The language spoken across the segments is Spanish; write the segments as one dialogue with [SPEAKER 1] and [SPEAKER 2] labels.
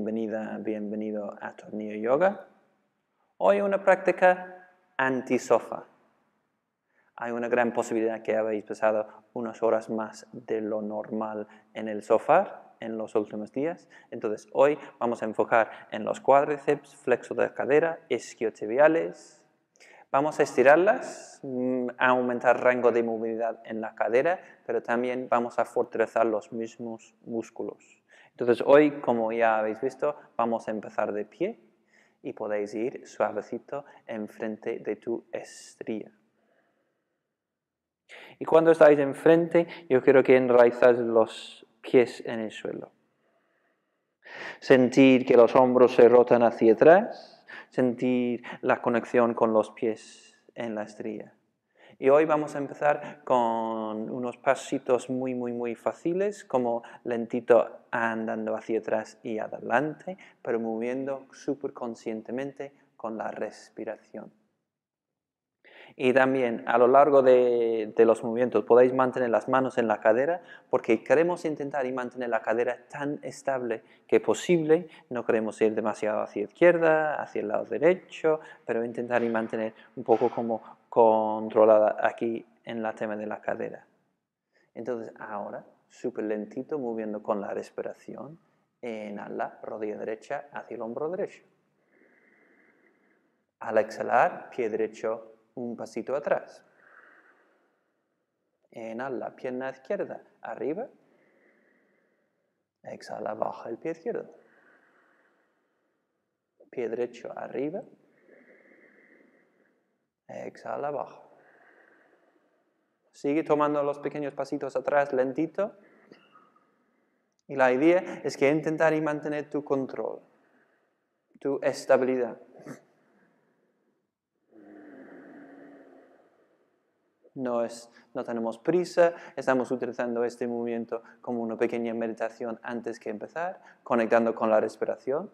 [SPEAKER 1] bienvenida, bienvenido a Tornillo Yoga. Hoy una práctica anti-sofá. Hay una gran posibilidad que habéis pasado unas horas más de lo normal en el sofá en los últimos días. Entonces hoy vamos a enfocar en los cuádriceps, flexo de cadera, isquiotibiales. Vamos a estirarlas, a aumentar el rango de movilidad en la cadera, pero también vamos a fortalecer los mismos músculos. Entonces hoy, como ya habéis visto, vamos a empezar de pie y podéis ir suavecito enfrente de tu estrella. Y cuando estáis enfrente, yo quiero que enraizáis los pies en el suelo. Sentir que los hombros se rotan hacia atrás, sentir la conexión con los pies en la estrella. Y hoy vamos a empezar con unos pasitos muy fáciles, como lentito andando hacia atrás y adelante, pero moviendo súper conscientemente con la respiración. Y también a lo largo de los movimientos podéis mantener las manos en la cadera, porque queremos intentar y mantener la cadera tan estable que posible. No queremos ir demasiado hacia la izquierda, hacia el lado derecho, pero intentar y mantener un poco como controlada aquí en la tema de la cadera. Entonces ahora, súper lentito, moviendo con la respiración, inhala, rodilla derecha hacia el hombro derecho. Al exhalar, pie derecho un pasito atrás. Inhala, pierna izquierda, arriba. Exhala, baja el pie izquierdo. Pie derecho, arriba. Exhala, baja. Sigue tomando los pequeños pasitos atrás, lentito. Y la idea es que intentar y mantener tu control, tu estabilidad. No tenemos prisa, estamos utilizando este movimiento como una pequeña meditación antes que empezar, conectando con la respiración.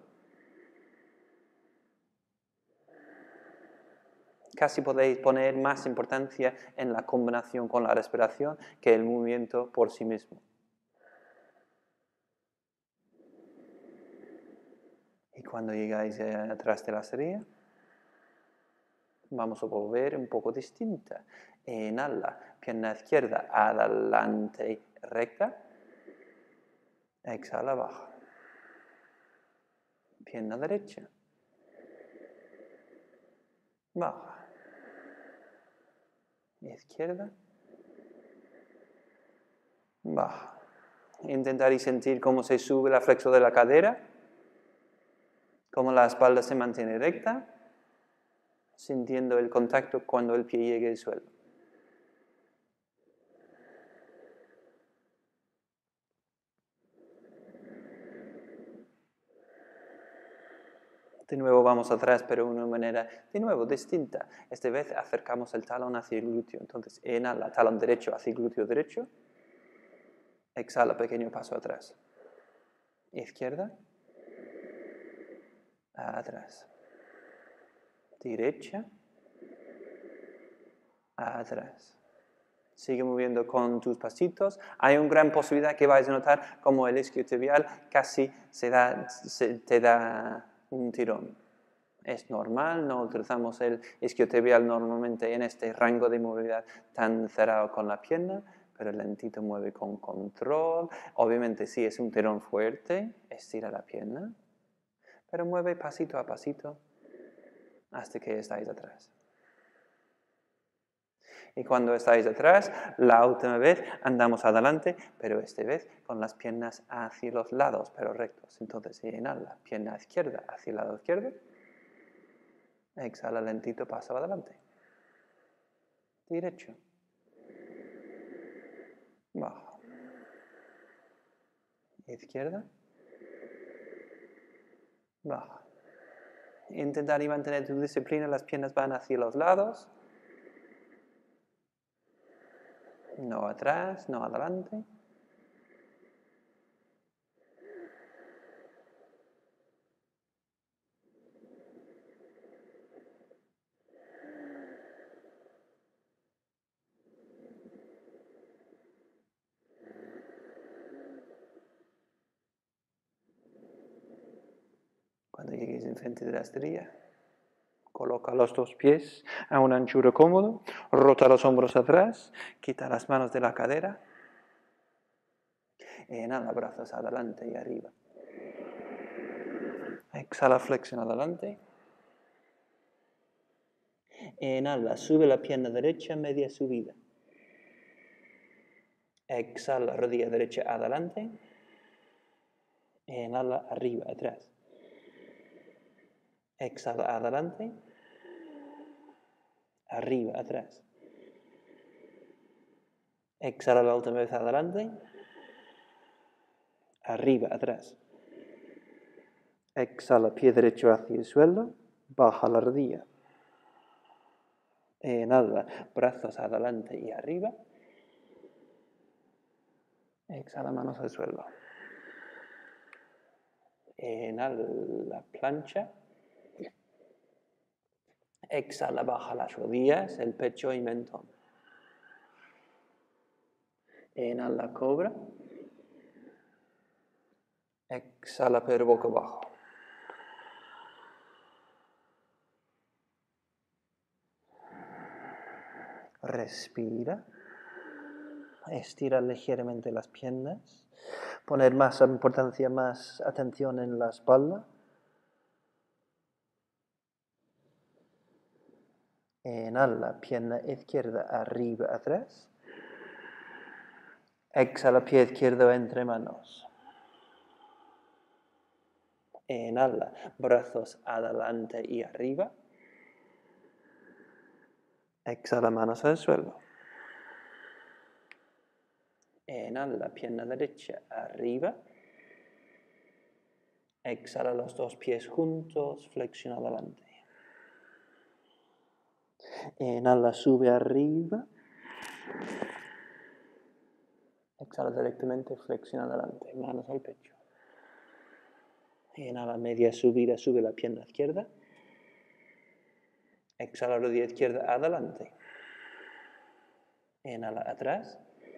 [SPEAKER 1] Casi podéis poner más importancia en la combinación con la respiración que el movimiento por sí mismo. Y cuando llegáis atrás de la estrella, vamos a volver un poco distinta. Inhala, pierna izquierda, adelante, recta. Exhala, baja. Pierna derecha. Baja. Izquierda. Baja. Intentar y sentir cómo se sube la flexo de la cadera, cómo la espalda se mantiene recta, sintiendo el contacto cuando el pie llegue al suelo. De nuevo vamos atrás, pero de una manera, de nuevo, distinta. Esta vez acercamos el talón hacia el glúteo. Entonces, inhala, talón derecho hacia el glúteo derecho. Exhala, pequeño paso atrás. Izquierda. Atrás. Derecha. Atrás. Sigue moviendo con tus pasitos. Hay una gran posibilidad que vais a notar como el isquiotibial casi te da un tirón. Es normal, no utilizamos el isquiotibial normalmente en este rango de movilidad tan cerrado con la pierna, pero lentito mueve con control. Obviamente si es un tirón fuerte, estira la pierna, pero mueve pasito a pasito hasta que estáis atrás. Y cuando estáis atrás, la última vez andamos adelante, pero esta vez con las piernas hacia los lados, pero rectos. Entonces inhala, pierna izquierda hacia el lado izquierdo. Exhala lentito, paso adelante. Derecho. Baja. Izquierda. Baja. Intentar y mantener tu disciplina, las piernas van hacia los lados. No atrás, no adelante. pies enfrente de la estrella. Coloca los dos pies a una anchura cómodo, rota los hombros atrás, quita las manos de la cadera. Inhala, brazos adelante y arriba. Exhala, flexión adelante. Inhala, sube la pierna derecha, media subida. Exhala, rodilla derecha adelante. Inhala, arriba, atrás. Exhala, adelante. Arriba, atrás. Exhala la última vez adelante. Arriba, atrás. Exhala, pie derecho hacia el suelo. Baja la rodilla. Inhala, brazos adelante y arriba. Exhala, manos al suelo. Inhala, plancha. Exhala, baja las rodillas, el pecho y mentón. Inhala, cobra. Exhala, pero boca abajo. Respira. Estira ligeramente las piernas. Poner más importancia, más atención en la espalda. Inhala, pierna izquierda arriba, atrás. Exhala, pie izquierdo entre manos. Inhala, brazos adelante y arriba. Exhala, manos al suelo. Inhala, pierna derecha arriba. Exhala los dos pies juntos, flexiona adelante. Inhala, sube arriba. Exhala directamente, flexiona adelante, manos al pecho. Inhala, media subida, sube la pierna izquierda. Exhala, rodilla izquierda adelante. Inhala, atrás.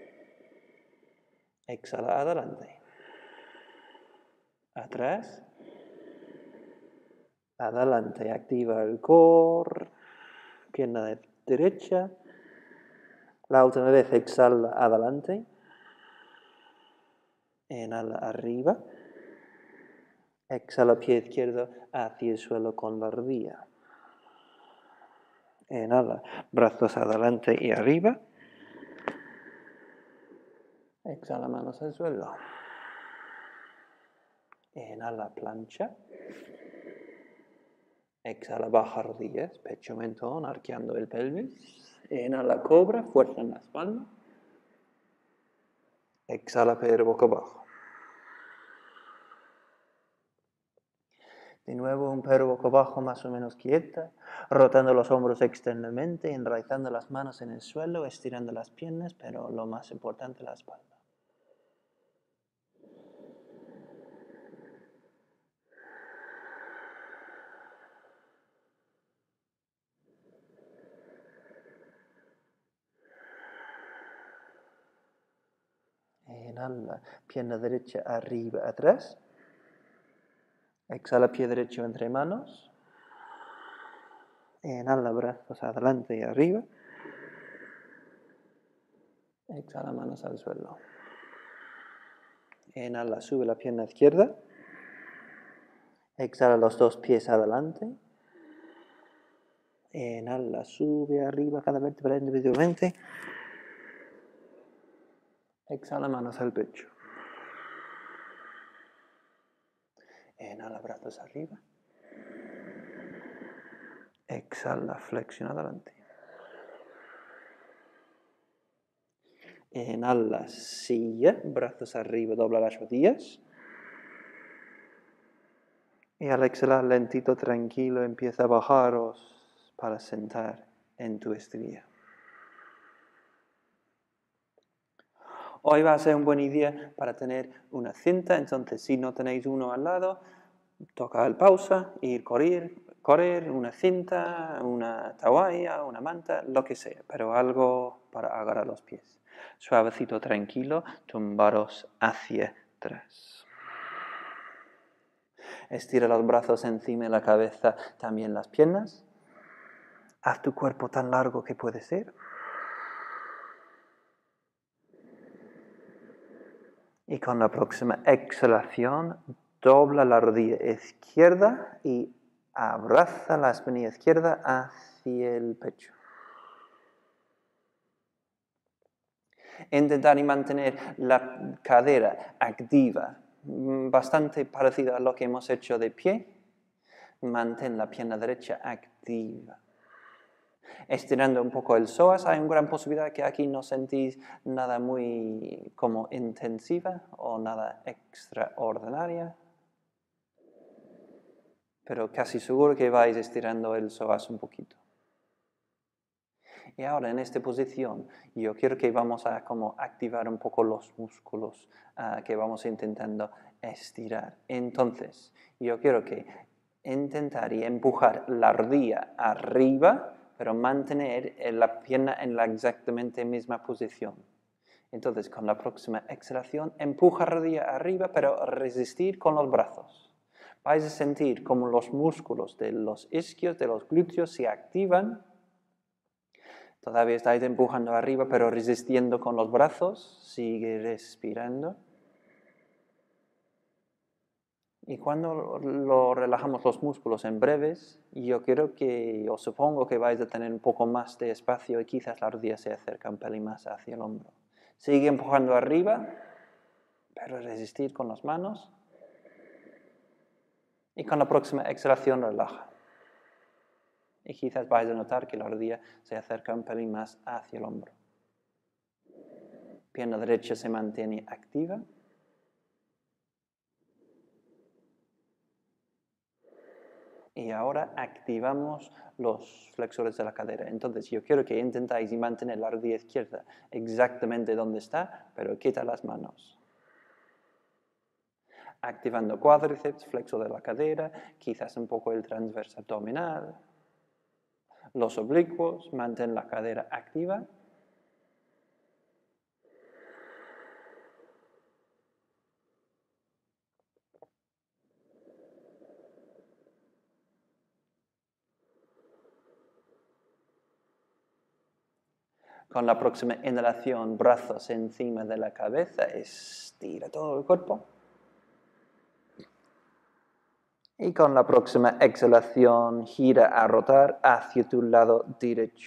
[SPEAKER 1] Exhala, adelante. Atrás. Adelante, activa el core. Pierna derecha. La última vez, exhala, adelante. Inhala, arriba. Exhala, pie izquierdo hacia el suelo con la rodilla. Inhala, brazos adelante y arriba. Exhala, manos al suelo. Inhala, plancha. Exhala, baja rodillas, pecho, mentón, arqueando el pelvis. Inhala, cobra, fuerza en la espalda. Exhala, pero boca abajo. De nuevo, un perro boca abajo más o menos quieta, rotando los hombros externamente, enraizando las manos en el suelo, estirando las piernas, pero lo más importante, la espalda. Inhala, pierna derecha arriba, atrás. Exhala, pie derecho entre manos. Inhala, brazos adelante y arriba. Exhala, manos al suelo. Inhala, sube la pierna izquierda. Exhala los dos pies adelante. Inhala, sube arriba cada vértebra individualmente. Exhala, manos al pecho. Inhala, brazos arriba. Exhala, flexión adelante. Inhala, silla, brazos arriba, dobla las rodillas. Y al exhalar lentito, tranquilo, empieza a bajaros para sentar en tu estrella. Hoy va a ser un buen día para tener una cinta, entonces si no tenéis uno al lado, toca el pausa, ir correr, una cinta, una toalla, una manta, lo que sea, pero algo para agarrar los pies. Suavecito, tranquilo, tumbaros hacia atrás. Estira los brazos encima de la cabeza, también las piernas. Haz tu cuerpo tan largo que puede ser. Y con la próxima exhalación, dobla la rodilla izquierda y abraza la espinilla izquierda hacia el pecho. Intentar y mantener la cadera activa, bastante parecida a lo que hemos hecho de pie. Mantén la pierna derecha activa. Estirando un poco el psoas, hay una gran posibilidad que aquí no sentís nada muy como intensiva o nada extraordinaria. Pero casi seguro que vais estirando el psoas un poquito. Y ahora en esta posición yo quiero que vamos a como activar un poco los músculos que vamos intentando estirar. Entonces, yo quiero que intentar y empujar la rodilla arriba, pero mantener la pierna en la exactamente misma posición. Entonces, con la próxima exhalación, empuja rodilla arriba, pero resistir con los brazos. Vais a sentir como los músculos de los isquios, de los glúteos se activan. Todavía estáis empujando arriba, pero resistiendo con los brazos. Sigue respirando. Y cuando lo relajamos los músculos en breves, yo quiero que, os supongo que vais a tener un poco más de espacio y quizás la rodilla se acerca un pelín más hacia el hombro. Sigue empujando arriba, pero resistir con las manos. Y con la próxima exhalación relaja. Y quizás vais a notar que la rodilla se acerca un pelín más hacia el hombro. Pierna derecha se mantiene activa. Y ahora activamos los flexores de la cadera. Entonces yo quiero que intentáis y mantener la rodilla izquierda exactamente donde está, pero quita las manos. Activando cuádriceps, flexo de la cadera, quizás un poco el transverso abdominal. Los oblicuos, mantén la cadera activa. Con la próxima inhalación, brazos encima de la cabeza, estira todo el cuerpo. Y con la próxima exhalación, gira a rotar hacia tu lado derecho.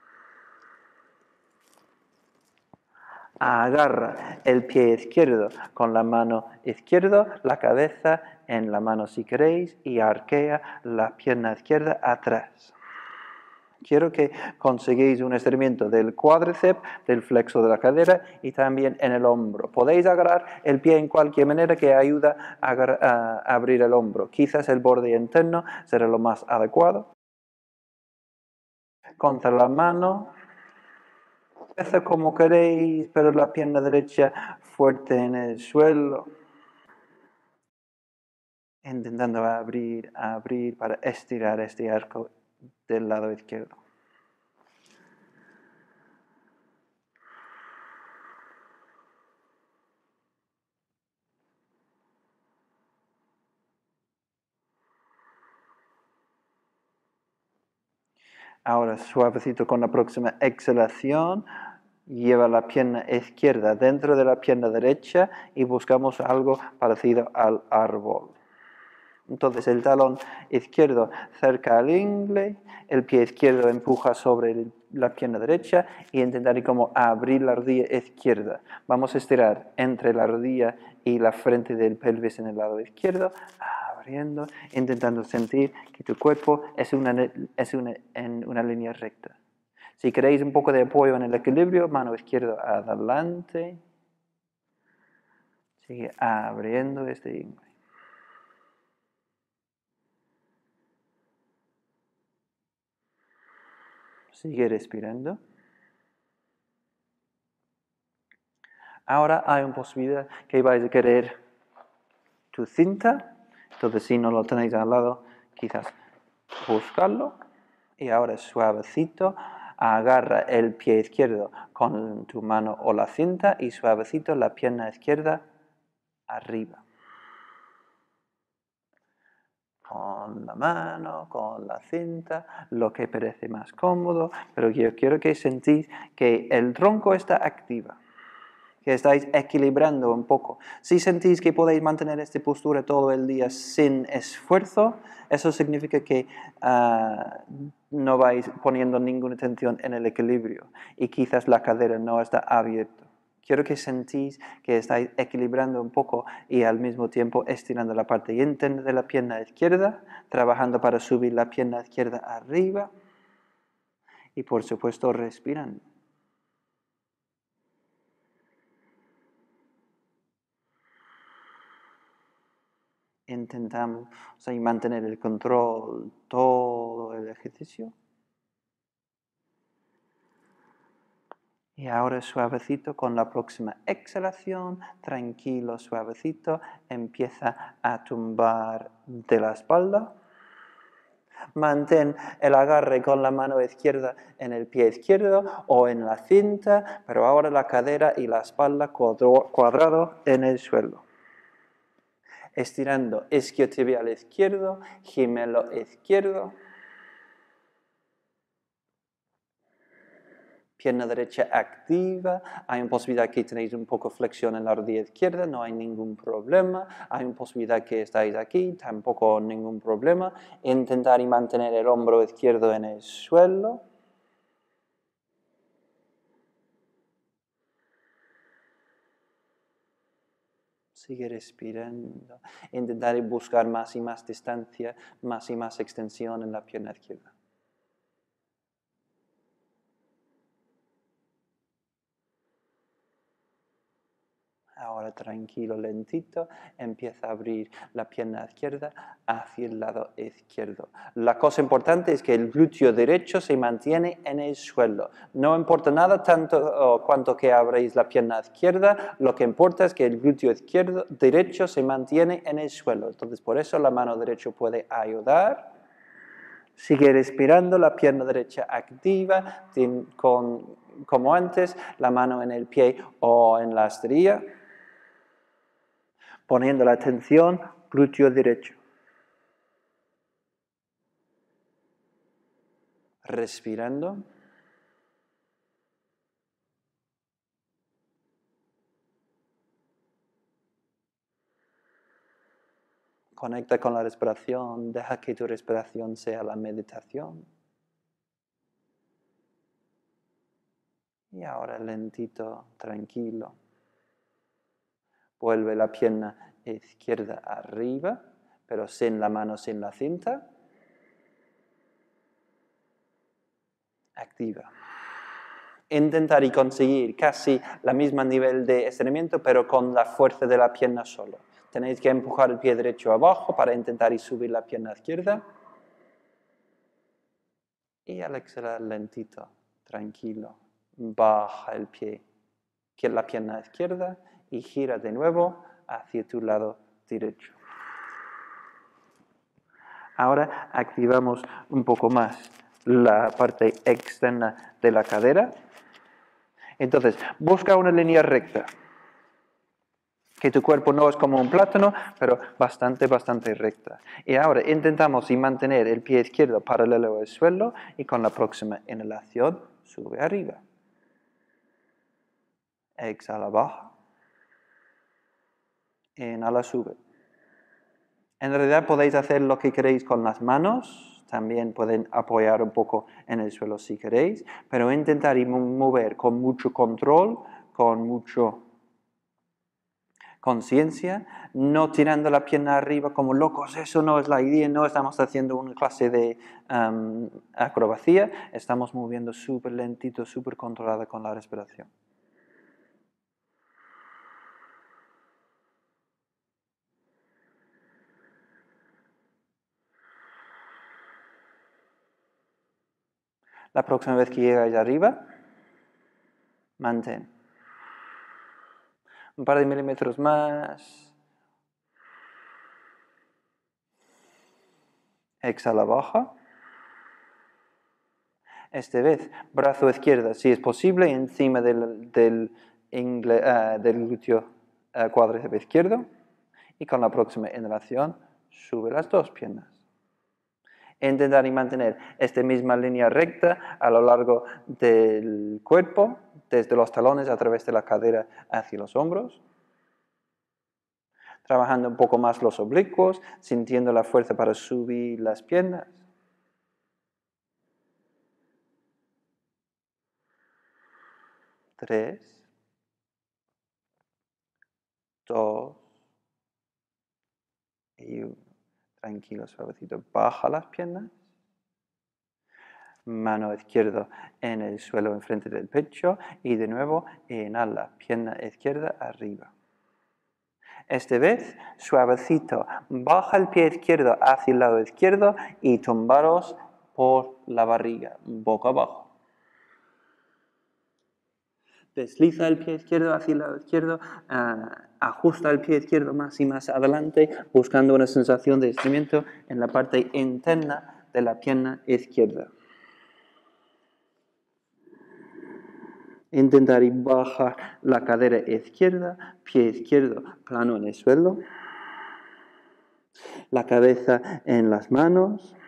[SPEAKER 1] Agarra el pie izquierdo con la mano izquierda, la cabeza en la mano si queréis, y arquea la pierna izquierda atrás. Quiero que consigáis un estiramiento del cuádriceps, del flexo de la cadera y también en el hombro. Podéis agarrar el pie en cualquier manera que ayuda a abrir el hombro. Quizás el borde interno será lo más adecuado. Contra la mano, empezad como queréis, pero la pierna derecha fuerte en el suelo. Intentando abrir para estirar este arco del lado izquierdo. Ahora suavecito con la próxima exhalación, lleva la pierna izquierda dentro de la pierna derecha y buscamos algo parecido al árbol. Entonces el talón izquierdo cerca al ingle, el pie izquierdo empuja sobre la pierna derecha y intentar como abrir la rodilla izquierda. Vamos a estirar entre la rodilla y la frente del pelvis en el lado izquierdo, abriendo, intentando sentir que tu cuerpo es en una línea recta. Si queréis un poco de apoyo en el equilibrio, mano izquierda adelante. Sigue abriendo este ingle. Sigue respirando. Ahora hay una posibilidad que vais a querer tu cinta. Entonces, si no lo tenéis al lado, quizás buscarlo. Y ahora suavecito, agarra el pie izquierdo con tu mano o la cinta y suavecito la pierna izquierda arriba. con la mano, con la cinta, lo que parece más cómodo, pero yo quiero que sentís que el tronco está activo, que estáis equilibrando un poco. Si sentís que podéis mantener esta postura todo el día sin esfuerzo, eso significa que no vais poniendo ninguna tensión en el equilibrio y quizás la cadera no está abierta. Quiero que sentís que estáis equilibrando un poco y al mismo tiempo estirando la parte interna de la pierna izquierda, trabajando para subir la pierna izquierda arriba y por supuesto respirando. Intentamos mantener el control todo el ejercicio. Y ahora suavecito con la próxima exhalación, tranquilo, suavecito, empieza a tumbar de la espalda. Mantén el agarre con la mano izquierda en el pie izquierdo o en la cinta, pero ahora la cadera y la espalda cuadrado en el suelo. Estirando isquiotibial izquierdo, gemelo izquierdo. Pierna derecha activa, hay una posibilidad que tenéis un poco de flexión en la rodilla izquierda, no hay ningún problema. Hay una posibilidad que estáis aquí, tampoco ningún problema. Intentar y mantener el hombro izquierdo en el suelo. Sigue respirando. Intentar buscar más y más distancia, más y más extensión en la pierna izquierda. Ahora tranquilo, lentito, empieza a abrir la pierna izquierda hacia el lado izquierdo. La cosa importante es que el glúteo derecho se mantiene en el suelo. No importa nada tanto cuanto que abréis la pierna izquierda, lo que importa es que el glúteo derecho se mantiene en el suelo. Entonces por eso la mano derecha puede ayudar. Sigue respirando, la pierna derecha activa, como antes, la mano en el pie o en la esterilla. Poniendo la atención, glúteo derecho. Respirando. Conecta con la respiración, deja que tu respiración sea la meditación. Y ahora lentito, tranquilo. Vuelve la pierna izquierda arriba, pero sin la mano, sin la cinta. Activa. Intentar y conseguir casi el mismo nivel de estiramiento, pero con la fuerza de la pierna solo. Tenéis que empujar el pie derecho abajo para intentar y subir la pierna izquierda. Y al exhalar lentito, tranquilo, baja el pie, la pierna izquierda y gira de nuevo hacia tu lado derecho. Ahora activamos un poco más la parte externa de la cadera. Entonces, busca una línea recta. Que tu cuerpo no es como un plátano, pero bastante recta. Y ahora intentamos y mantener el pie izquierdo paralelo al suelo y con la próxima inhalación sube arriba. Exhala, baja. Inhala, sube. En realidad podéis hacer lo que queréis con las manos, también pueden apoyar un poco en el suelo si queréis, pero intentar y mover con mucho control, con mucho conciencia, no tirando la pierna arriba como locos, eso no es la idea, no estamos haciendo una clase de acrobacia, estamos moviendo súper lentito, súper controlada con la respiración. La próxima vez que llegáis arriba, mantén. Un par de milímetros más. Exhala, baja. Esta vez, brazo izquierdo, si es posible, encima del glúteo cuádriceps izquierdo. Y con la próxima inhalación, sube las dos piernas. Intentar y mantener esta misma línea recta a lo largo del cuerpo, desde los talones a través de la cadera hacia los hombros. Trabajando un poco más los oblicuos, sintiendo la fuerza para subir las piernas. 3, 2 y 1. Tranquilo, suavecito. Baja las piernas. Mano izquierda en el suelo enfrente del pecho y de nuevo inhala, pierna izquierda arriba. Esta vez, suavecito, baja el pie izquierdo hacia el lado izquierdo y tumbaros por la barriga, boca abajo. Desliza el pie izquierdo hacia el lado izquierdo, ajusta el pie izquierdo más y más adelante, buscando una sensación de estiramiento en la parte interna de la pierna izquierda. Intentar y bajar la cadera izquierda, pie izquierdo plano en el suelo, la cabeza en las manos.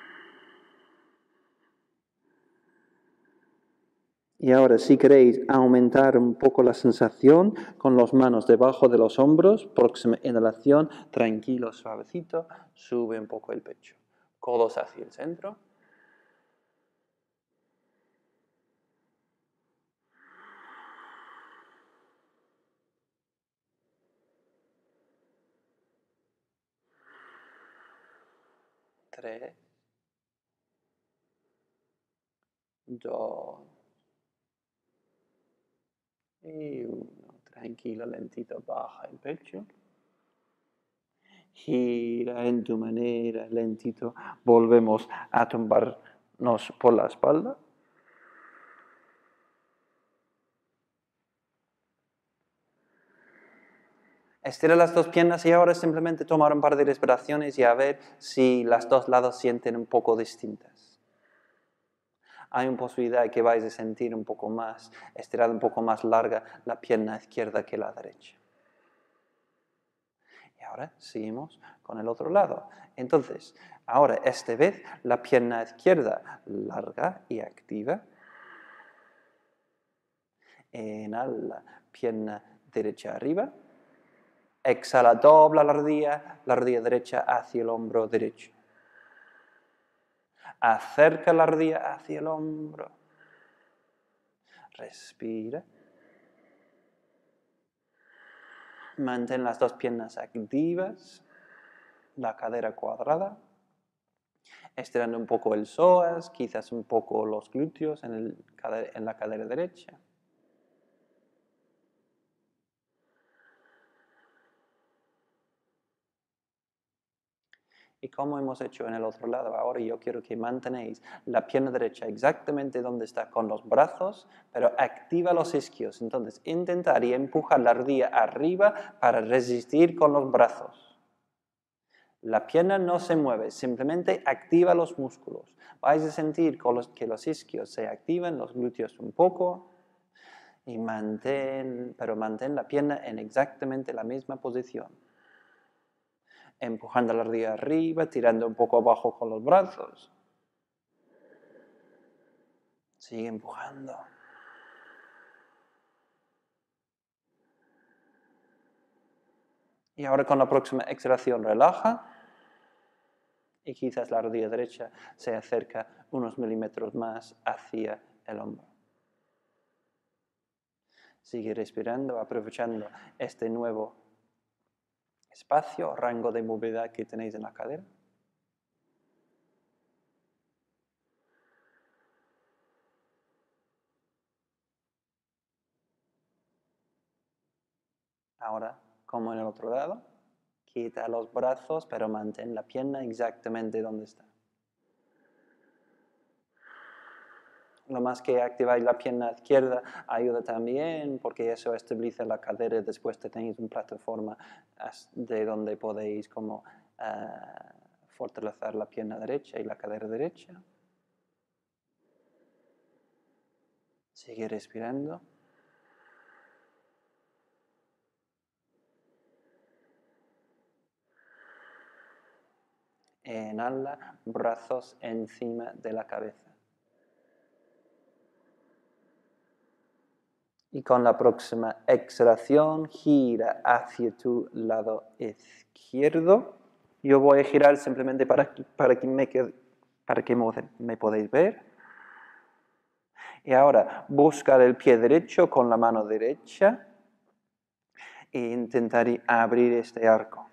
[SPEAKER 1] Y ahora, si queréis aumentar un poco la sensación con las manos debajo de los hombros, próxima inhalación, tranquilo, suavecito, sube un poco el pecho. Codos hacia el centro. Tres, 2 y 1. Tranquilo, lentito, baja el pecho. Gira en tu manera, lentito. Volvemos a tumbarnos por la espalda. Estira las dos piernas y ahora simplemente tomar un par de respiraciones y a ver si los dos lados sienten un poco distintas. Hay una posibilidad que vais a sentir un poco más, estirada un poco más larga la pierna izquierda que la derecha. Y ahora seguimos con el otro lado. Entonces, ahora esta vez la pierna izquierda larga y activa. Inhala, pierna derecha arriba. Exhala, dobla la rodilla derecha hacia el hombro derecho. Acerca la rodilla hacia el hombro. Respira. Mantén las dos piernas activas. La cadera cuadrada. Estirando un poco el psoas, quizás un poco los glúteos en la cadera derecha. Y como hemos hecho en el otro lado, ahora yo quiero que mantenéis la pierna derecha exactamente donde está con los brazos, pero activa los isquios. Entonces, intentar y empujar la rodilla arriba para resistir con los brazos. La pierna no se mueve, simplemente activa los músculos. Vais a sentir que los isquios se activan, los glúteos un poco, y mantén la pierna en exactamente la misma posición. Empujando la rodilla arriba, tirando un poco abajo con los brazos. Sigue empujando. Y ahora con la próxima exhalación relaja. Y quizás la rodilla derecha se acerca unos milímetros más hacia el hombro. Sigue respirando, aprovechando este nuevo espacio, rango de movilidad que tenéis en la cadera. Ahora, como en el otro lado, quita los brazos, pero mantén la pierna exactamente donde está. Lo más que activáis la pierna izquierda ayuda también, porque eso estabiliza la cadera. Después tenéis una plataforma de donde podéis fortalecer la pierna derecha y la cadera derecha. Sigue respirando. Inhala, brazos encima de la cabeza. Y con la próxima exhalación, gira hacia tu lado izquierdo. Yo voy a girar simplemente para que me podáis ver. Y ahora, buscar el pie derecho con la mano derecha e intentar abrir este arco.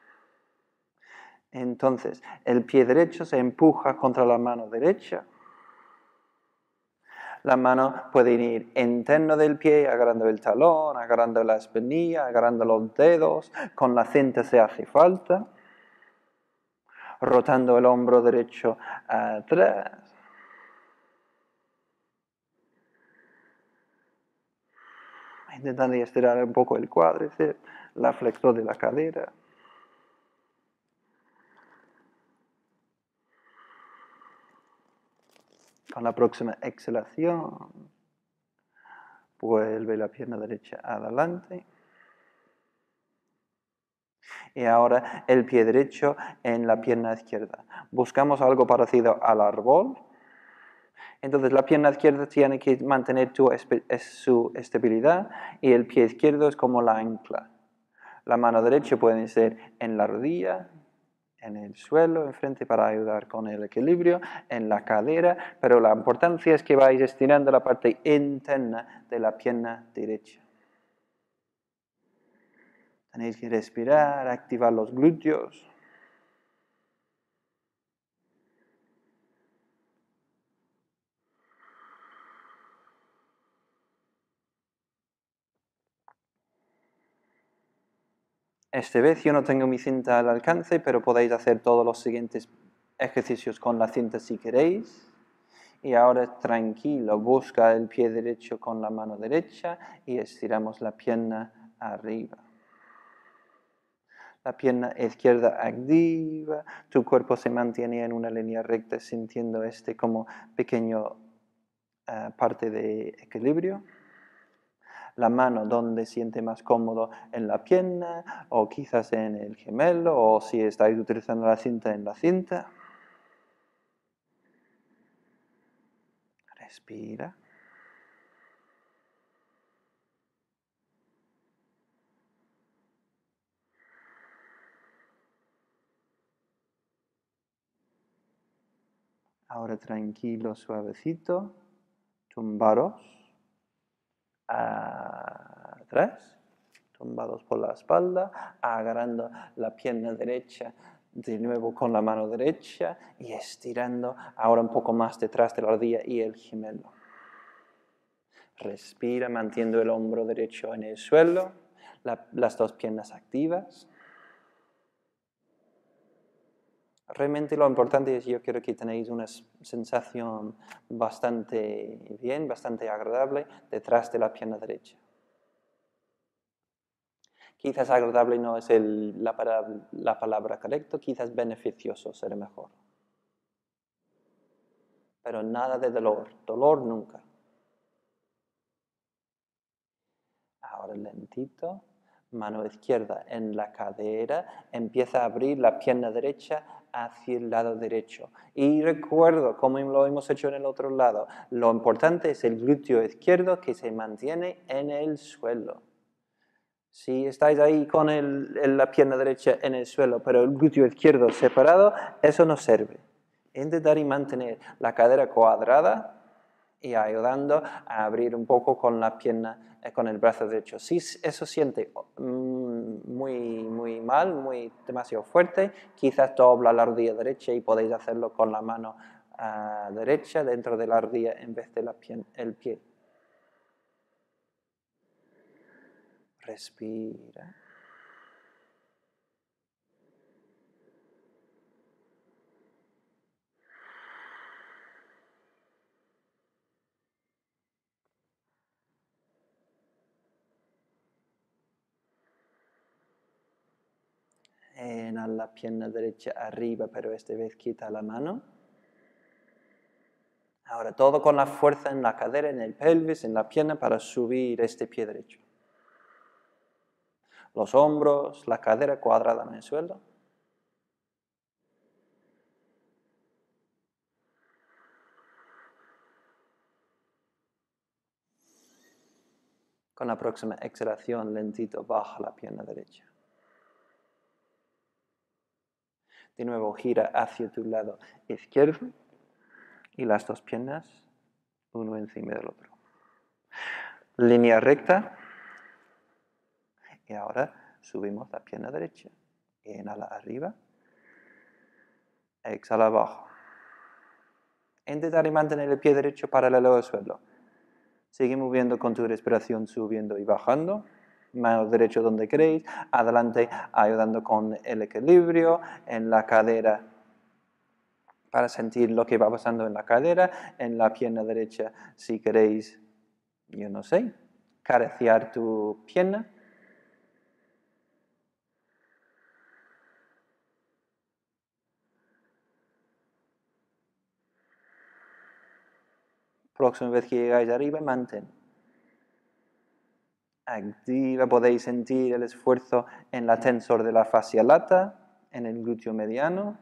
[SPEAKER 1] Entonces, el pie derecho se empuja contra la mano derecha. La mano puede ir interno del pie, agarrando el talón, agarrando la espinilla, agarrando los dedos. Con la cinta se hace falta. Rotando el hombro derecho atrás. Intentando estirar un poco el cuádriceps, la flexor de la cadera. Con la próxima exhalación, vuelve la pierna derecha adelante. Y ahora el pie derecho en la pierna izquierda. Buscamos algo parecido al árbol. Entonces la pierna izquierda tiene que mantener su estabilidad y el pie izquierdo es como la ancla. La mano derecha puede ser en la rodilla, en el suelo, enfrente para ayudar con el equilibrio, en la cadera, pero la importancia es que vais estirando la parte interna de la pierna derecha. Tenéis que respirar, activar los glúteos. Esta vez yo no tengo mi cinta al alcance, pero podéis hacer todos los siguientes ejercicios con la cinta si queréis. Y ahora tranquilo, busca el pie derecho con la mano derecha y estiramos la pierna arriba. La pierna izquierda activa, tu cuerpo se mantiene en una línea recta sintiendo como pequeño parte de equilibrio. La mano donde siente más cómodo en la pierna o quizás en el gemelo o si estáis utilizando la cinta en la cinta. Respira. Ahora tranquilo, suavecito, tumbaros atrás, tumbados por la espalda, agarrando la pierna derecha de nuevo con la mano derecha y estirando ahora un poco más detrás de la rodilla y el gemelo. Respira, manteniendo el hombro derecho en el suelo, las dos piernas activas. Realmente lo importante es, yo quiero que tenéis una sensación bastante bien, bastante agradable detrás de la pierna derecha. Quizás agradable no es la palabra correcta, quizás beneficioso será mejor. Pero nada de dolor nunca. Ahora lentito, mano izquierda en la cadera, empieza a abrir la pierna derecha hacia el lado derecho. Y recuerdo, como lo hemos hecho en el otro lado, lo importante es el glúteo izquierdo que se mantiene en el suelo. Si estáis ahí con la pierna derecha en el suelo, pero el glúteo izquierdo separado, eso no sirve. Intentar mantener la cadera cuadrada y ayudando a abrir un poco con la pierna, con el brazo derecho. Si eso siente muy mal, demasiado fuerte, quizás dobla la rodilla derecha y podéis hacerlo con la mano derecha dentro de la rodilla en vez de el pie. Respira. Inhala la pierna derecha arriba, pero esta vez quita la mano. Ahora todo con la fuerza en la cadera, en el pelvis, en la pierna para subir este pie derecho. Los hombros, la cadera cuadrada en el suelo. Con la próxima exhalación, lentito, baja la pierna derecha. De nuevo, gira hacia tu lado izquierdo y las dos piernas, uno encima del otro. Línea recta. Y ahora subimos la pierna derecha. Inhala arriba. Exhala abajo. Intentar mantener el pie derecho paralelo al suelo. Sigue moviendo con tu respiración, subiendo y bajando. Mano derecha donde queréis. Adelante, ayudando con el equilibrio en la cadera, para sentir lo que va pasando en la cadera. En la pierna derecha, si queréis, yo no sé, acariciar tu pierna. Próxima vez que llegáis arriba, mantén. Activa, podéis sentir el esfuerzo en la tensor de la fascia lata, en el glúteo mediano.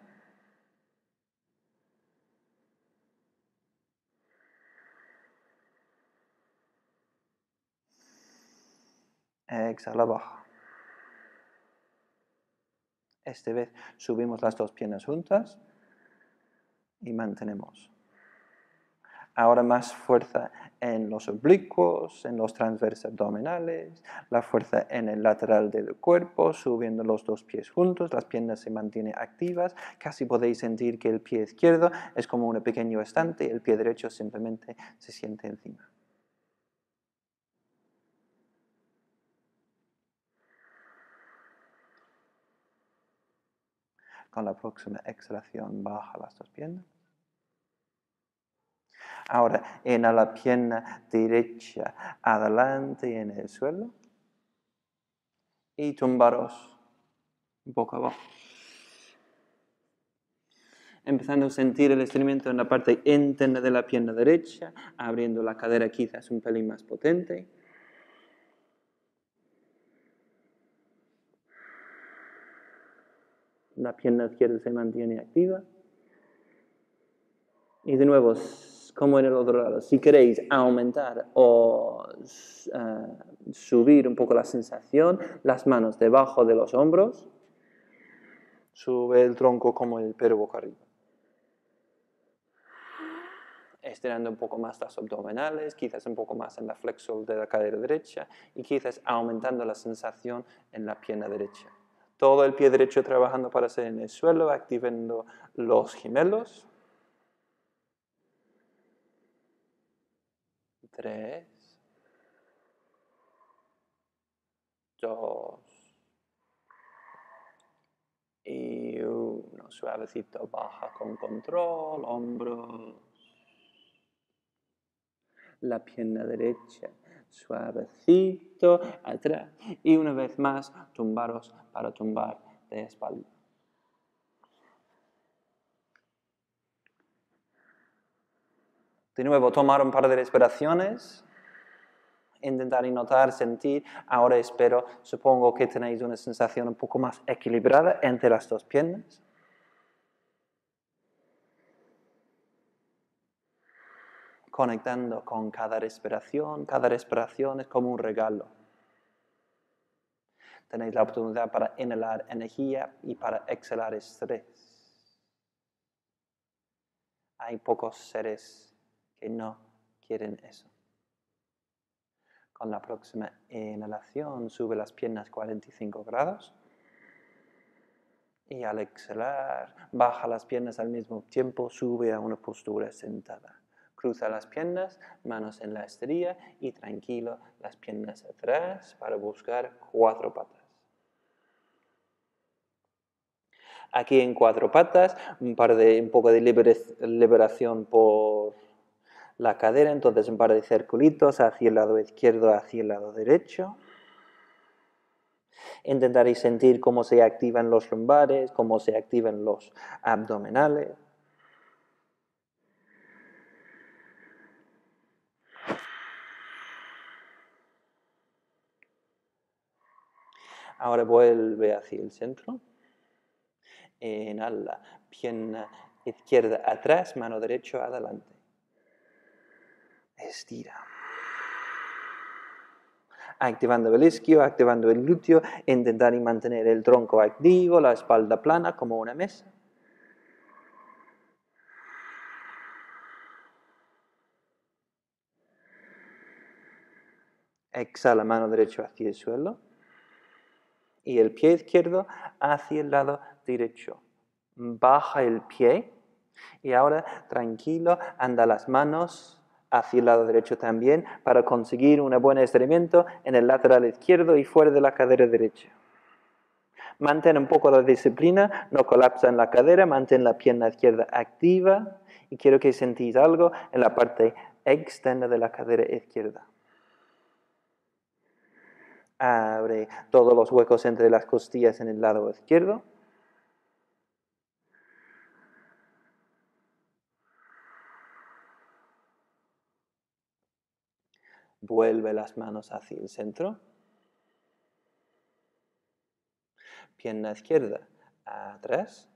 [SPEAKER 1] Exhala abajo. Esta vez subimos las dos piernas juntas y mantenemos. Ahora más fuerza en los oblicuos, en los transversos abdominales, la fuerza en el lateral del cuerpo, subiendo los dos pies juntos, las piernas se mantienen activas, casi podéis sentir que el pie izquierdo es como un pequeño estante y el pie derecho simplemente se siente encima. Con la próxima exhalación baja las dos piernas. Ahora, inhala la pierna derecha adelante en el suelo y tumbaros boca abajo. Empezando a sentir el estiramiento en la parte interna de la pierna derecha, abriendo la cadera quizás un pelín más potente. La pierna izquierda se mantiene activa. Y de nuevo, como en el otro lado, si queréis aumentar o subir un poco la sensación, las manos debajo de los hombros, sube el tronco como el perro boca arriba. Estirando un poco más las abdominales, quizás un poco más en la flexor de la cadera derecha y quizás aumentando la sensación en la pierna derecha. Todo el pie derecho trabajando para ser en el suelo, activando los gemelos. 3, 2 y 1. Suavecito, baja con control, hombros. La pierna derecha, suavecito, atrás. Y una vez más, tumbaros para tumbar de espalda. De nuevo, tomar un par de respiraciones. Intentar y notar, sentir. Ahora supongo que tenéis una sensación un poco más equilibrada entre las dos piernas. Conectando con cada respiración es como un regalo. Tenéis la oportunidad para inhalar energía y para exhalar estrés. Hay pocos seres que no quieren eso. Con la próxima inhalación sube las piernas 45 grados. Y al exhalar, baja las piernas al mismo tiempo, sube a una postura sentada. Cruza las piernas, manos en la estría y tranquilo, las piernas atrás para buscar 4 patas. Aquí en 4 patas, un poco de liberación por la cadera, entonces un par de circulitos hacia el lado izquierdo, hacia el lado derecho. Intentaréis sentir cómo se activan los lumbares, cómo se activan los abdominales. Ahora vuelve hacia el centro. Inhala, pierna izquierda atrás, mano derecha adelante. Estira. activando el isquio, activando el glúteo, intentar y mantener el tronco activo, la espalda plana como una mesa. Exhala, mano derecha hacia el suelo. Y el pie izquierdo hacia el lado derecho. Baja el pie. Y ahora, tranquilo, anda las manos hacia el lado derecho también para conseguir un buen estiramiento en el lateral izquierdo y fuera de la cadera derecha. Mantén un poco de disciplina, no colapsa en la cadera, mantén la pierna izquierda activa y quiero que sentís algo en la parte externa de la cadera izquierda. Abre todos los huecos entre las costillas en el lado izquierdo. Vuelve las manos hacia el centro. Pierna izquierda atrás.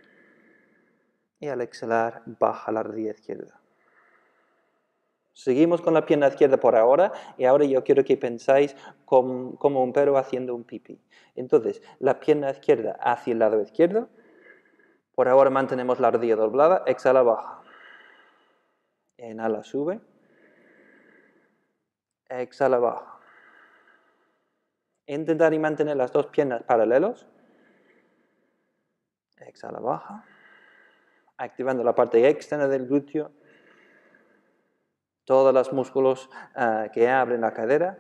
[SPEAKER 1] Y al exhalar, baja la rodilla izquierda. Seguimos con la pierna izquierda por ahora y ahora yo quiero que pensáis como un perro haciendo un pipí. Entonces, la pierna izquierda hacia el lado izquierdo. Por ahora mantenemos la rodilla doblada. Exhala, baja. Inhala, sube. Exhala, baja. Intentar y mantener las dos piernas paralelos. Exhala, baja. Activando la parte externa del glúteo. Todos los músculos que abren la cadera.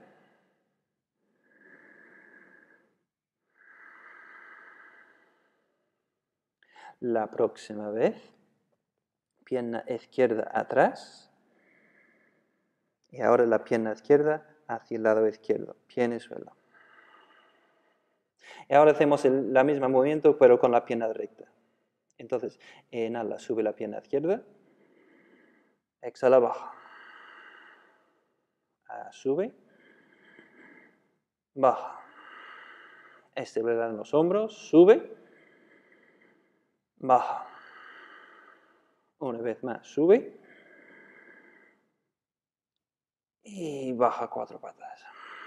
[SPEAKER 1] La próxima vez, pierna izquierda atrás. Y ahora la pierna izquierda hacia el lado izquierdo, pie en el suelo. Y ahora hacemos el mismo movimiento, pero con la pierna recta. Entonces, inhala, sube la pierna izquierda. Exhala, baja. Sube. Baja. Estabilidad en los hombros. Sube. Baja. Una vez más, sube. Y baja 4 patas.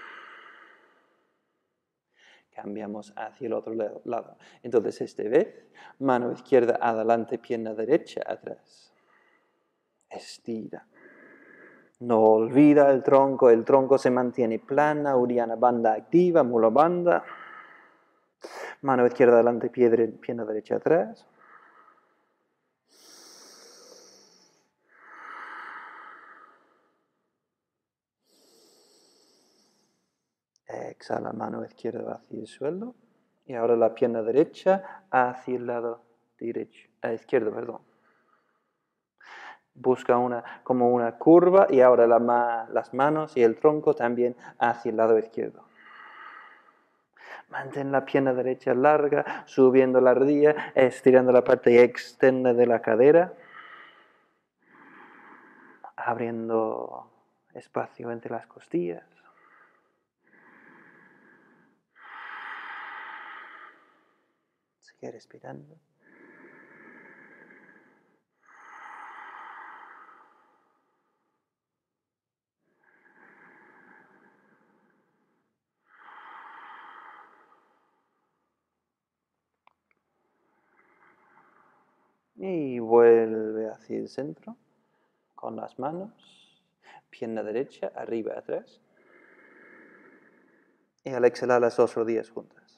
[SPEAKER 1] Cambiamos hacia el otro lado. Entonces, esta vez, mano izquierda adelante, pierna derecha atrás. Estira. No olvida el tronco se mantiene plana, Uddiyana Bandha activa, Mula Bandha. Mano izquierda adelante, pierna derecha atrás. Exhala, mano izquierda hacia el suelo. Y ahora la pierna derecha hacia el lado izquierdo, perdón. Busca como una curva y ahora las manos y el tronco también hacia el lado izquierdo. Mantén la pierna derecha larga, subiendo la rodilla, estirando la parte externa de la cadera, abriendo espacio entre las costillas. Sigue respirando. Y vuelve hacia el centro, con las manos, pierna derecha, arriba, atrás. Y al exhalar las dos rodillas juntas.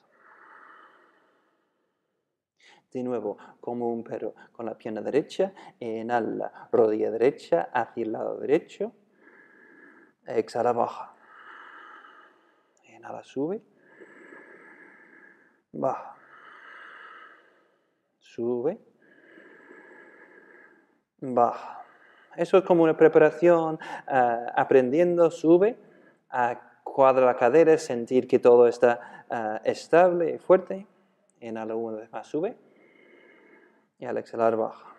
[SPEAKER 1] De nuevo, como un perro, con la pierna derecha, inhala, rodilla derecha hacia el lado derecho. Exhala, baja. Inhala, sube. Baja. Sube. Baja. Eso es como una preparación, aprendiendo, sube, cuadra la cadera, sentir que todo está estable y fuerte. Inhala una vez más, sube. Y al exhalar, baja.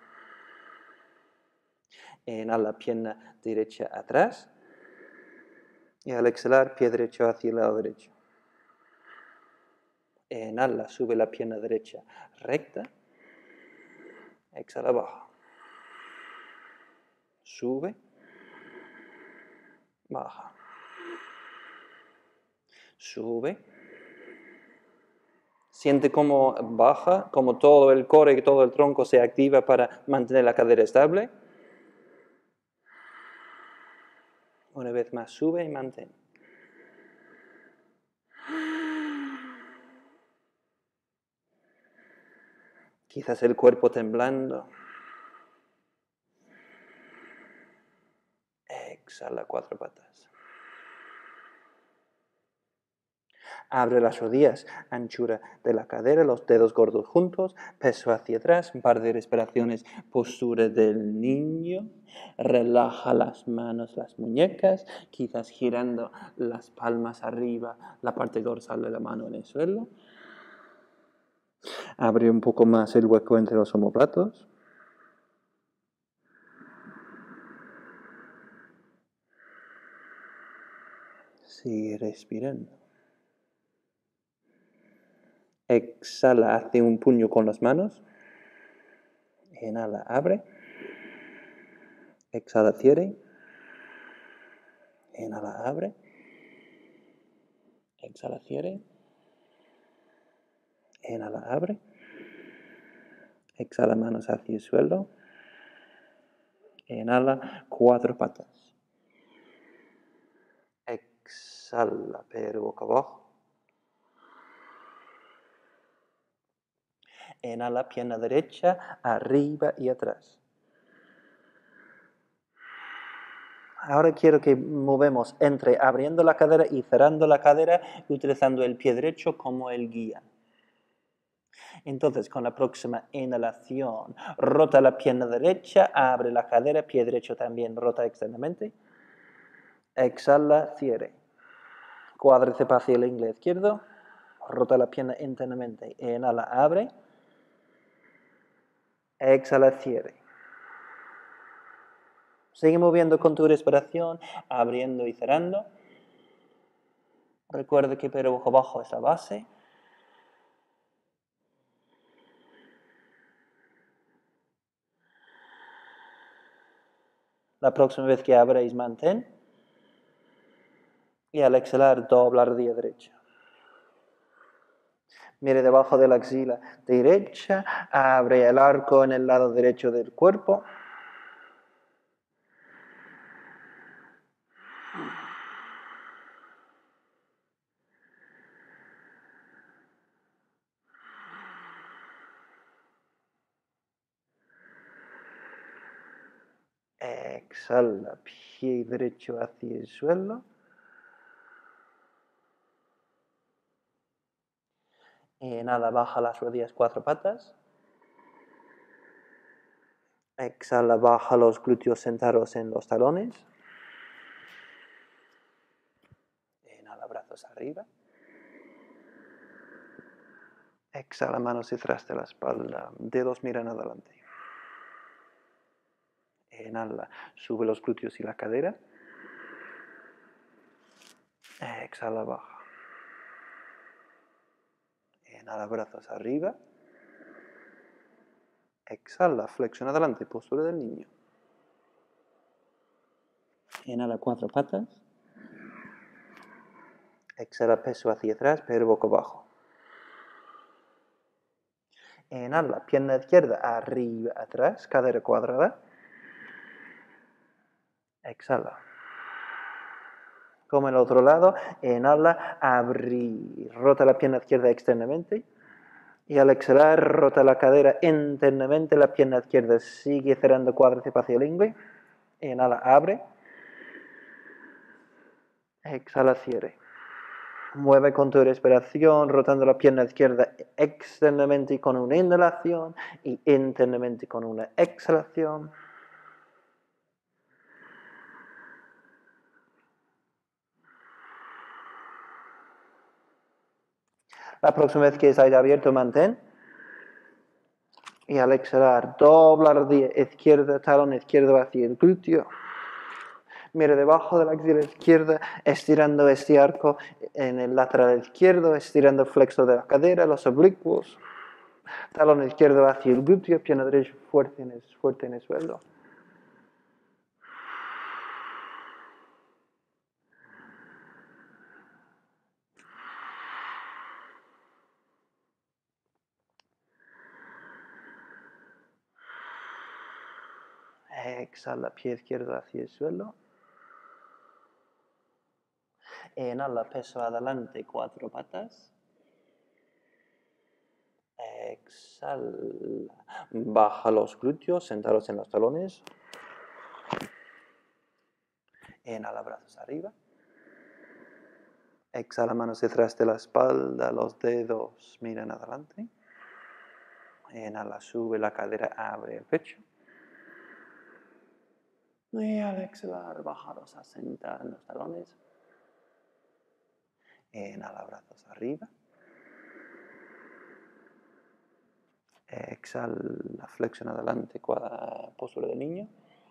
[SPEAKER 1] Inhala, pierna derecha atrás. Y al exhalar, pie derecho hacia el lado derecho. Inhala, sube la pierna derecha recta. Exhala, baja. Sube. Baja. Sube. Siente cómo baja, cómo todo el core y todo el tronco se activa para mantener la cadera estable. Una vez más, sube y mantén. Quizás el cuerpo temblando. Exhala 4 patas. Abre las rodillas, anchura de la cadera, los dedos gordos juntos, peso hacia atrás, un par de respiraciones, postura del niño. Relaja las manos, las muñecas, quizás girando las palmas arriba, la parte dorsal de la mano en el suelo. Abre un poco más el hueco entre los omóplatos. Sigue respirando. Exhala, hace un puño con las manos. Inhala, abre. Exhala, cierre. Inhala, abre. Exhala, cierre. Inhala, abre. Exhala, manos hacia el suelo. Inhala, 4 patas. Exhala, pero boca abajo. Inhala, pierna derecha, arriba y atrás. Ahora quiero que movemos entre abriendo la cadera y cerrando la cadera, utilizando el pie derecho como el guía. Entonces, con la próxima inhalación, rota la pierna derecha, abre la cadera, pie derecho también rota externamente. Exhala, cierre. Cuádriceps hacia el ingle izquierdo, rota la pierna internamente. Inhala, abre. Exhala, cierre. Sigue moviendo con tu respiración, abriendo y cerrando. Recuerda que pero boca abajo es la base. La próxima vez que abréis, mantén. Y al exhalar, dobla la rodilla derecha. Mire debajo de la axila derecha, abre el arco en el lado derecho del cuerpo. Exhala, pie derecho hacia el suelo. Inhala, baja las rodillas 4 patas. Exhala, baja los glúteos sentados en los talones. Inhala, brazos arriba. Exhala, manos detrás de la espalda. Dedos miran adelante. Inhala, sube los glúteos y la cadera. Exhala, baja. Inhala, brazos arriba. Exhala, flexiona adelante, postura del niño. Inhala, 4 patas. Exhala, peso hacia atrás, pero boca abajo. Inhala, pierna izquierda arriba, atrás, cadera cuadrada. Exhala. Como en el otro lado, inhala, abrir. Rota la pierna izquierda externamente. Y al exhalar, rota la cadera internamente. La pierna izquierda sigue cerrando cuádriceps hacia el ingle. Inhala, abre. Exhala, cierre. Mueve con tu respiración, rotando la pierna izquierda externamente con una inhalación y internamente con una exhalación. La próxima vez que estáis abierto, mantén. Y al exhalar, dobla la rodilla izquierda, talón izquierdo hacia el glúteo. Mira debajo de la axila izquierda, estirando este arco en el lateral izquierdo, estirando el flexo de la cadera, los oblicuos. Talón izquierdo hacia el glúteo, pierna derecha fuerte en el suelo. Exhala, pie izquierdo hacia el suelo. Inhala, peso adelante, 4 patas. Exhala. Baja los glúteos, sentaros en los talones. Inhala, brazos arriba. Exhala, manos detrás de la espalda, los dedos miran adelante. Inhala, sube la cadera, abre el pecho. Y al exhalar, bajaros a sentar en los talones. Inhala, brazos arriba. Exhala, flexión adelante, postura de niño.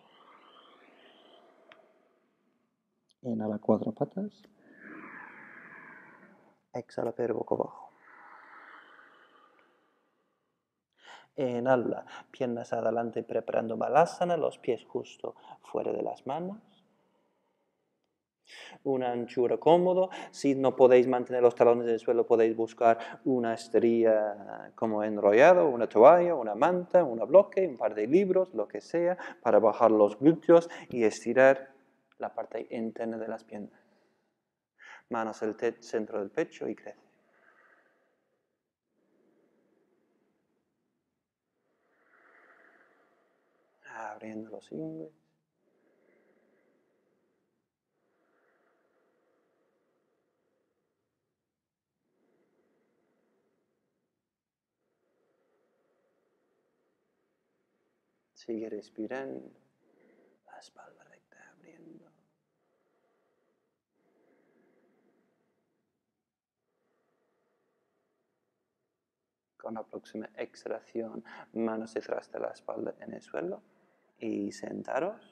[SPEAKER 1] Inhala, 4 patas. Exhala, pero boca abajo. Inhala, piernas adelante preparando Balasana, los pies justo fuera de las manos. Una anchura cómodo. Si no podéis mantener los talones en el suelo, podéis buscar una esterilla como enrollado, una toalla, una manta, un bloque, un par de libros, lo que sea, para bajar los glúteos y estirar la parte interna de las piernas. Manos al centro del pecho y crece. Abriendo los ingles. Sigue respirando. La espalda recta abriendo. Con la próxima exhalación, manos detrás de la espalda en el suelo. Y sentaros.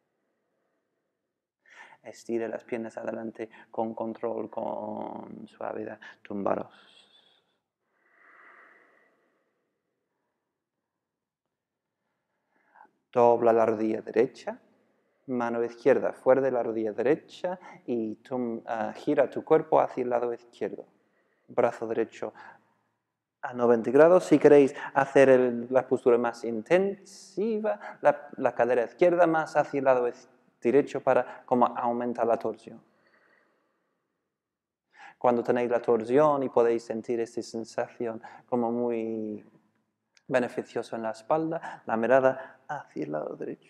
[SPEAKER 1] Estire las piernas adelante con control, con suavidad. Tumbaros. Dobla la rodilla derecha. Mano izquierda fuera de la rodilla derecha y gira tu cuerpo hacia el lado izquierdo. Brazo derecho a 90 grados. Si queréis hacer la postura más intensiva, la cadera izquierda más hacia el lado derecho para como aumentar la torsión. Cuando tenéis la torsión y podéis sentir esta sensación como muy beneficiosa en la espalda, la mirada hacia el lado derecho.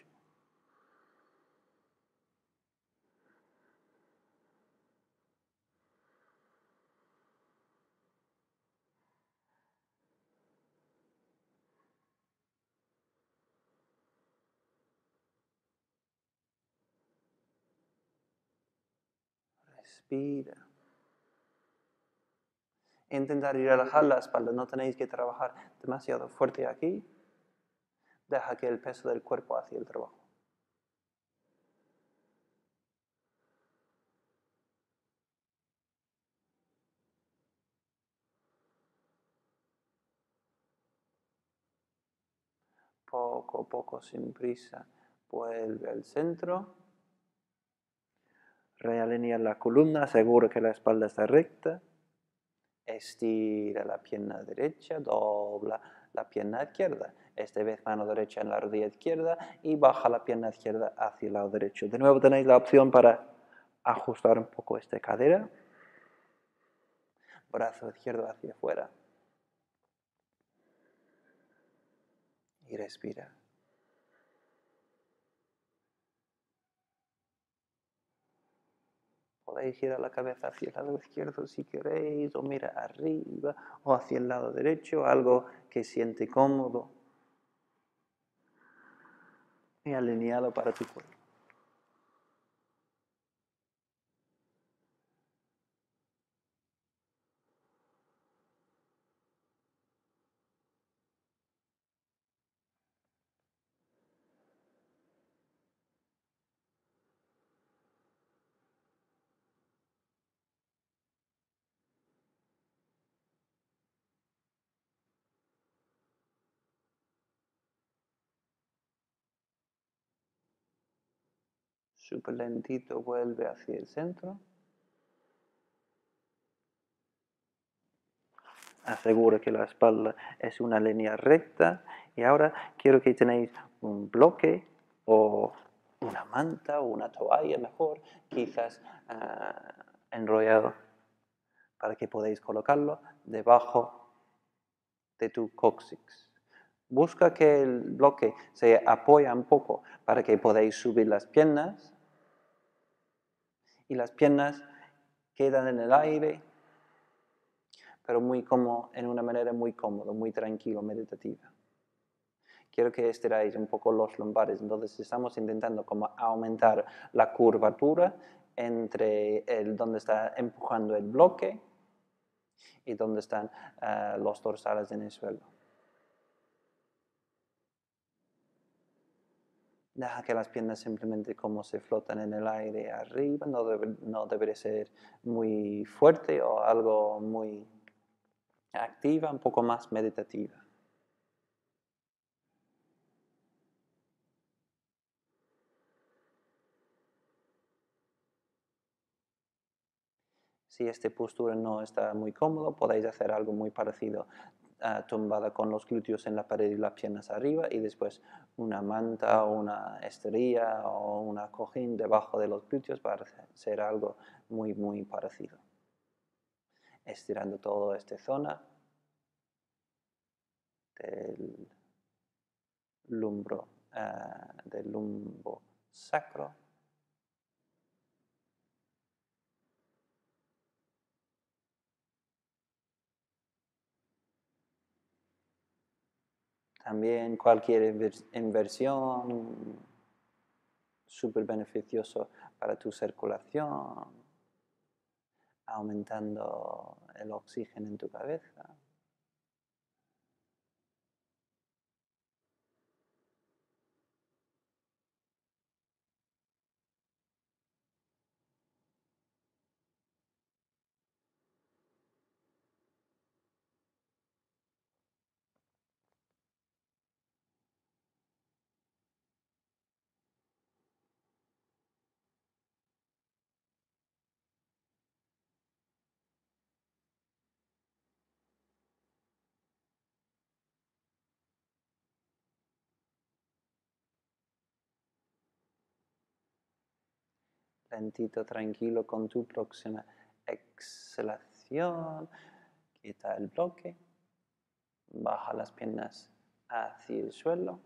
[SPEAKER 1] Respira. Intentar relajar la espalda, no tenéis que trabajar demasiado fuerte aquí. Deja que el peso del cuerpo haga el trabajo. Poco a poco, sin prisa, vuelve al centro. Realinea la columna, asegura que la espalda está recta. Estira la pierna derecha, dobla la pierna izquierda. Esta vez mano derecha en la rodilla izquierda y baja la pierna izquierda hacia el lado derecho. De nuevo tenéis la opción para ajustar un poco esta cadera. Brazo izquierdo hacia afuera. Y respira. Podéis girar la cabeza hacia el lado izquierdo si queréis, o mira arriba, o hacia el lado derecho, algo que siente cómodo y alineado para tu cuerpo. Súper lentito vuelve hacia el centro. Asegura que la espalda es una línea recta. Y ahora quiero que tenéis un bloque o una manta o una toalla mejor, quizás enrollado, para que podáis colocarlo debajo de tu cóccix. Busca que el bloque se apoye un poco para que podáis subir las piernas y las piernas quedan en el aire, pero en una manera muy cómoda, muy tranquila, meditativa. Quiero que estiráis un poco los lumbares, entonces estamos intentando como aumentar la curvatura entre donde está empujando el bloque y donde están los dorsales en el suelo. Deja que las piernas simplemente como se flotan en el aire arriba, no debería ser muy fuerte o algo muy activa, un poco más meditativa. Si esta postura no está muy cómodo, podéis hacer algo muy parecido, tumbada con los glúteos en la pared y las piernas arriba y después una manta o una esterilla o una cojín debajo de los glúteos para hacer algo muy, muy parecido. Estirando toda esta zona del lumbo sacro. También cualquier inversión súper beneficioso para tu circulación, aumentando el oxígeno en tu cabeza. Lentito, tranquilo, con tu próxima exhalación, quita el bloque, baja las piernas hacia el suelo.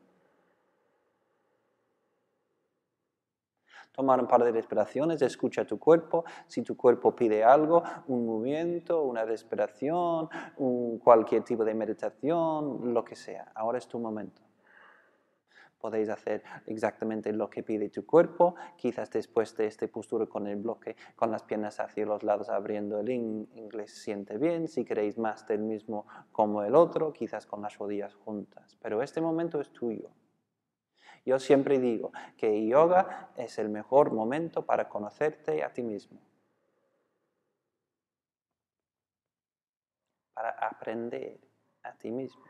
[SPEAKER 1] Tomar un par de respiraciones, escucha tu cuerpo. Si tu cuerpo pide algo, un movimiento, una respiración, cualquier tipo de meditación, lo que sea. Ahora es tu momento. Podéis hacer exactamente lo que pide tu cuerpo, quizás después de esta postura con el bloque, con las piernas hacia los lados abriendo el inglés siente bien, si queréis más del mismo como el otro, quizás con las rodillas juntas, pero este momento es tuyo. Yo siempre digo que yoga es el mejor momento para conocerte a ti mismo, para aprender a ti mismo.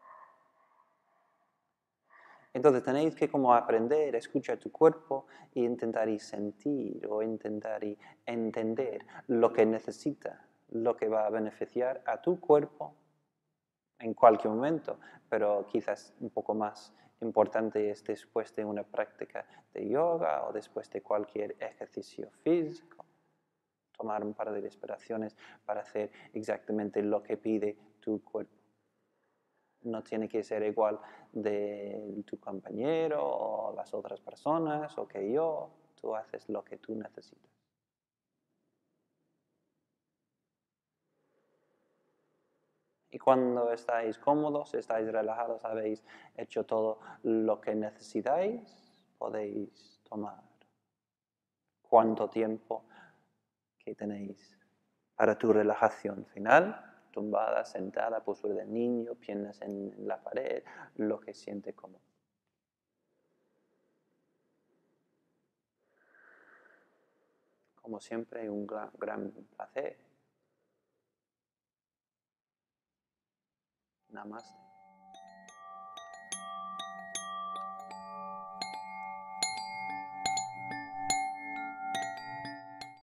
[SPEAKER 1] Entonces tenéis que como aprender, escuchar tu cuerpo e intentar sentir o intentar entender lo que necesita, lo que va a beneficiar a tu cuerpo en cualquier momento, pero quizás un poco más importante es después de una práctica de yoga o después de cualquier ejercicio físico. Tomar un par de respiraciones para hacer exactamente lo que pide tu cuerpo. No tiene que ser igual de tu compañero o las otras personas o que yo. Tú haces lo que tú necesitas. Y cuando estáis cómodos, estáis relajados, habéis hecho todo lo que necesitáis, podéis tomar cuánto tiempo que tenéis para tu relajación final. Tumbada, sentada, postura de niño, piernas en la pared, lo que siente cómodo. Como siempre, un gran placer. Namaste.